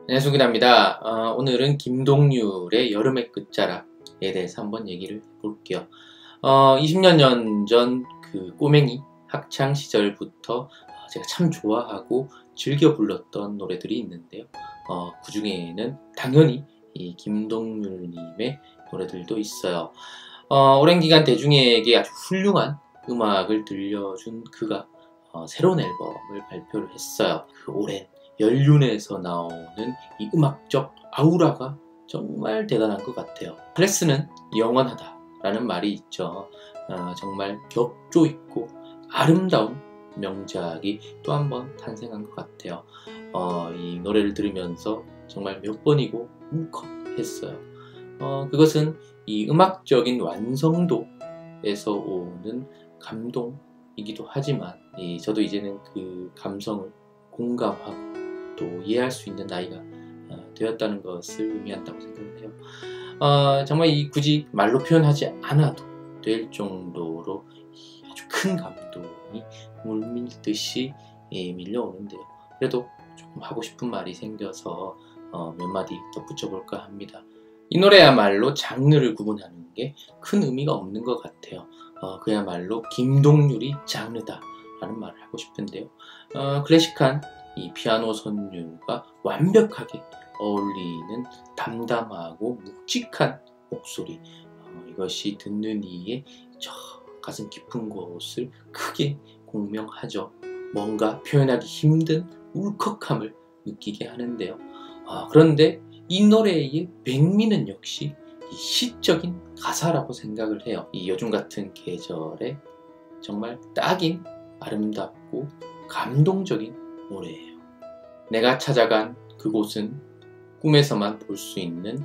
안녕하세요, 김기남입니다. 오늘은 김동률의 여름의 끝자락에 대해서 한번 얘기를 해볼게요. 20년 전 그 꼬맹이 학창 시절부터 제가 참 좋아하고 즐겨 불렀던 노래들이 있는데요. 그 중에는 당연히 이 김동률님의 노래들도 있어요. 오랜 기간 대중에게 아주 훌륭한 음악을 들려준 그가 새로운 앨범을 발표를 했어요. 그 오랜 연륜에서 나오는 이 음악적 아우라가 정말 대단한 것 같아요. 클래스는 영원하다 라는 말이 있죠. 정말 격조 있고 아름다운 명작이 또 한 번 탄생한 것 같아요. 이 노래를 들으면서 정말 몇 번이고 울컥했어요. 그것은 이 음악적인 완성도에서 오는 감동이기도 하지만 저도 이제는 그 감성을 공감하고 또 이해할 수 있는 나이가 되었다는 것을 의미한다고 생각을 해요. 정말 굳이 말로 표현하지 않아도 될 정도로 아주 큰 감동이 물밀듯이 밀려오는데요. 그래도 조금 하고 싶은 말이 생겨서 몇 마디 덧붙여볼까 합니다. 이 노래야말로 장르를 구분하는 게 큰 의미가 없는 것 같아요. 그야말로 김동률이 장르다 라는 말을 하고 싶은데요. 클래식한 이 피아노 선율과 완벽하게 어울리는 담담하고 묵직한 목소리, 이것이 듣는 이의 저 가슴 깊은 곳을 크게 공명하죠. 뭔가 표현하기 힘든 울컥함을 느끼게 하는데요. 그런데 이 노래의 백미는 역시 이 시적인 가사라고 생각을 해요. 이 요즘 같은 계절에 정말 딱인 아름답고 감동적인 노래예요. 내가 찾아간 그곳은 꿈에서만 볼 수 있는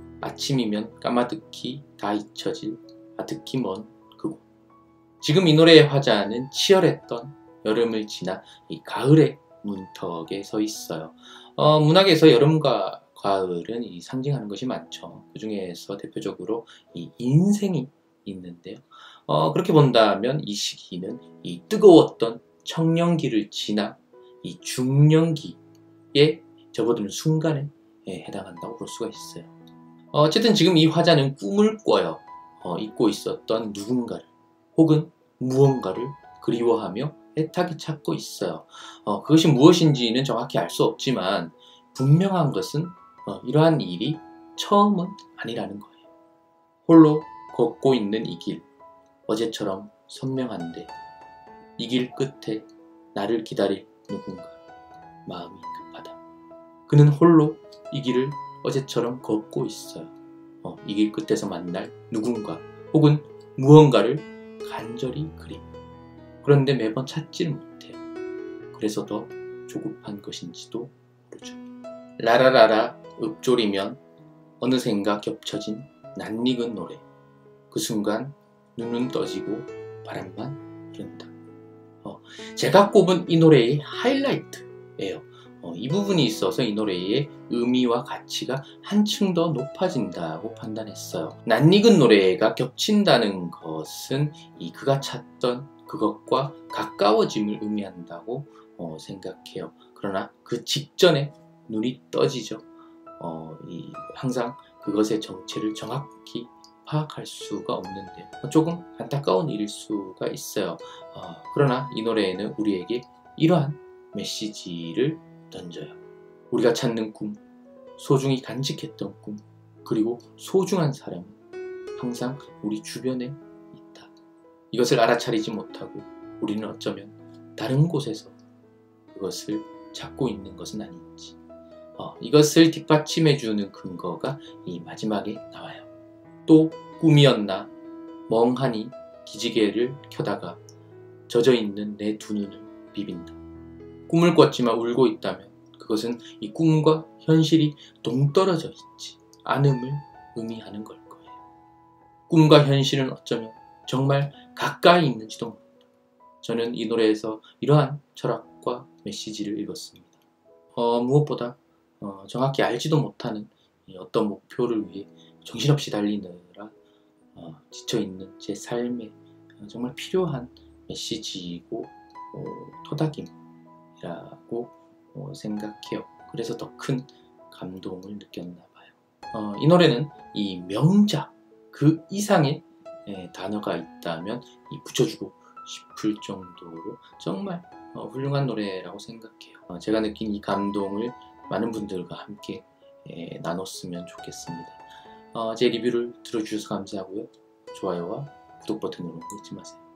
아침이면 까마득히 다 잊혀질 아득히 먼 그곳. 지금 이 노래의 화자는 치열했던 여름을 지나 이 가을의 문턱에 서 있어요. 문학에서 여름과 가을은 상징하는 것이 많죠. 그 중에서 대표적으로 이 인생이 있는데요. 그렇게 본다면 이 시기는 이 뜨거웠던 청년기를 지나 이 중년기에 접어드는 순간에 해당한다고 볼 수가 있어요. 어쨌든 지금 이 화자는 꿈을 꿔요. 잊고 있었던 누군가를 혹은 무언가를 그리워하며 애타게 찾고 있어요. 그것이 무엇인지는 정확히 알 수 없지만 분명한 것은 이러한 일이 처음은 아니라는 거예요. 홀로 걷고 있는 이 길, 어제처럼 선명한데 이 길 끝에 나를 기다릴 누군가, 마음이 급하다. 그는 홀로 이 길을 어제처럼 걷고 있어요. 이 길 끝에서 만날 누군가 혹은 무언가를 간절히 그리며. 그런데 매번 찾지를 못해요. 그래서 더 조급한 것인지도 모르죠. 라라라라 읊조리면 어느샌가 겹쳐진 낯익은 노래. 그 순간 눈은 떠지고 바람만 흐른다. 제가 꼽은 이 노래의 하이라이트예요. 이 부분이 있어서 이 노래의 의미와 가치가 한층 더 높아진다고 판단했어요. 낯익은 노래가 겹친다는 것은 그가 찾던 그것과 가까워짐을 의미한다고 생각해요. 그러나 그 직전에 눈이 떠지죠. 항상 그것의 정체를 정확히 파악할 수가 없는데요. 조금 안타까운 일일 수가 있어요. 그러나 이 노래에는 우리에게 이러한 메시지를 던져요. 우리가 찾는 꿈, 소중히 간직했던 꿈, 그리고 소중한 사람은 항상 우리 주변에 있다. 이것을 알아차리지 못하고 우리는 어쩌면 다른 곳에서 그것을 찾고 있는 것은 아닌지. 이것을 뒷받침해주는 근거가 이 마지막에 나와요. 또 꿈이었나 멍하니 기지개를 켜다가 젖어있는 내 두 눈을 비빈다. 꿈을 꿨지만 울고 있다면 그것은 이 꿈과 현실이 동떨어져 있지 않음을 의미하는 걸 거예요. 꿈과 현실은 어쩌면 정말 가까이 있는지도 모른다. 저는 이 노래에서 이러한 철학과 메시지를 읽었습니다. 무엇보다 정확히 알지도 못하는 어떤 목표를 위해 정신없이 달리느라 지쳐있는 제 삶에 정말 필요한 메시지이고 토닥임이라고 생각해요. 그래서 더 큰 감동을 느꼈나 봐요. 이 노래는 이 명작 그 이상의 단어가 있다면 붙여주고 싶을 정도로 정말 훌륭한 노래라고 생각해요. 제가 느낀 이 감동을 많은 분들과 함께 나눴으면 좋겠습니다. 제 리뷰를 들어주셔서 감사하고요. 좋아요와 구독 버튼 누르는 거 잊지 마세요.